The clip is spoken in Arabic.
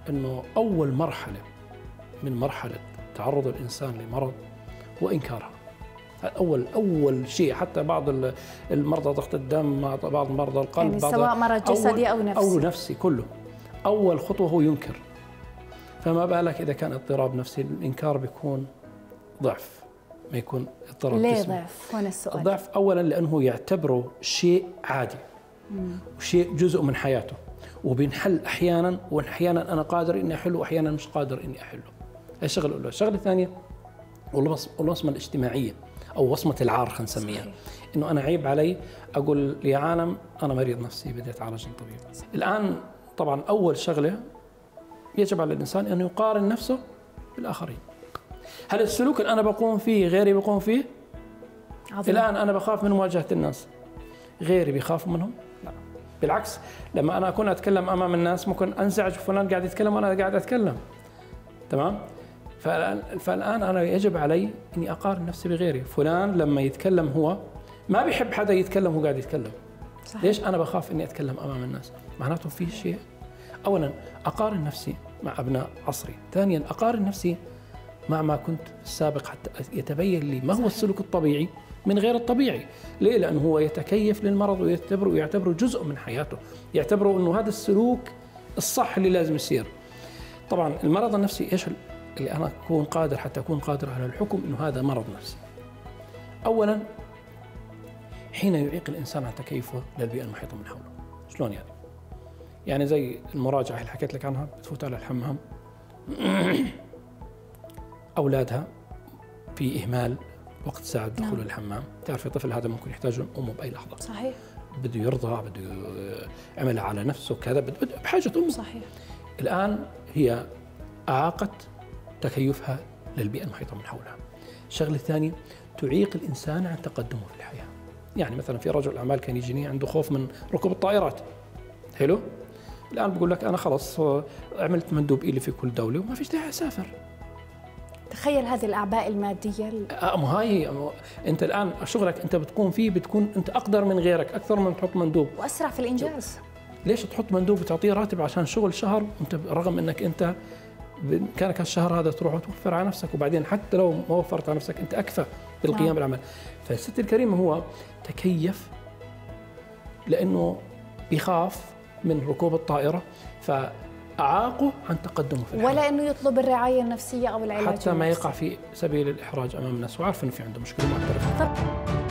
أنه أول مرحلة من مرحلة تعرض الإنسان لمرض هو إنكارها. أول شيء، حتى بعض المرضى ضغط الدم، بعض مرضى القلب، يعني سواء مرض جسدي أو نفسي، أو نفسي كله، أول خطوة هو ينكر. فما بالك إذا كان اضطراب نفسي، الإنكار بيكون ضعف، ما يكون اضطراب ليه جسمي. ضعف؟ هون السؤال. الضعف أولا لأنه يعتبره شيء عادي وشيء جزء من حياته، وبينحل أحيانا، وأحيانا أنا قادر إني أحله وأحيانا مش قادر إني أحله. هي الشغلة الأولى. الشغلة الثانية والوصمة الاجتماعية أو وصمة العار خلينا نسميها، إنه أنا عيب علي أقول يا عالم أنا مريض نفسي بدي أتعالج عند طبيب. الآن طبعا أول شغلة يجب على الإنسان أن يقارن نفسه بالآخرين. هل السلوك اللي أنا بقوم فيه غيري بقوم فيه؟ عظيم. الآن أنا بخاف من مواجهة الناس، غيري بيخافوا منهم؟ لا، بالعكس. لما أنا أكون أتكلم أمام الناس ممكن أنزعج، فلان قاعد يتكلم وأنا قاعد أتكلم، تمام؟ فالآن أنا يجب علي أني أقارن نفسي بغيري. فلان لما يتكلم هو ما بيحب حدا يتكلم وهو قاعد يتكلم. صحيح. ليش أنا بخاف إني أتكلم أمام الناس؟ معناته في شيء. أولاً أقارن نفسي مع أبناء عصري، ثانياً أقارن نفسي مع ما كنت السابق حتى يتبين لي ما هو السلوك الطبيعي من غير الطبيعي. ليه؟ لأنه هو يتكيف للمرض ويعتبره جزء من حياته، يعتبره أنه هذا السلوك الصح اللي لازم يصير. طبعاً المرض النفسي إيش اللي أنا أكون قادر، حتى أكون قادر على الحكم إنه هذا مرض نفسي؟ أولاً حين يعيق الإنسان عن تكيفه للبيئة المحيطة من حوله. شلون يعني زي المراجعة اللي حكيت لك عنها، بتفوت على الحمام أولادها في إهمال وقت ساعة دخول الحمام، تعرف الطفل هذا ممكن يحتاج أمه بأي لحظة. صحيح. بده يرضع، بده يعملها على نفسه كذا، بحاجة أمه. صحيح. الآن هي أعاقت تكيفها للبيئة المحيطة من حولها. الشغلة الثانية تعيق الإنسان عن تقدمه في الحياة. يعني مثلا في رجل أعمال كان يجيني عنده خوف من ركوب الطائرات، حلو؟ الآن بقول لك أنا خلص عملت مندوب إلي في كل دولة وما فيش داعي أسافر. تخيل هذه الأعباء المادية. ما هي أنت الآن شغلك أنت بتقوم فيه، بتكون أنت أقدر من غيرك، أكثر من تحط مندوب وأسرع في الإنجاز. ليش تحط مندوب وتعطيه راتب عشان شغل شهر، وأنت رغم أنك أنت بإمكانك هالشهر هذا تروح وتوفر على نفسك، وبعدين حتى لو ما وفرت على نفسك أنت أكفى بالقيام بالعمل. فالست الكريم هو تكيف لأنه بيخاف من ركوب الطائرة، فأعاقه عن تقدمه في الحياة، ولا أنه يطلب الرعاية النفسية أو العلاج حتى ما يقع في سبيل الإحراج أمام الناس، وعارف أنه في عنده مشكلة معترف.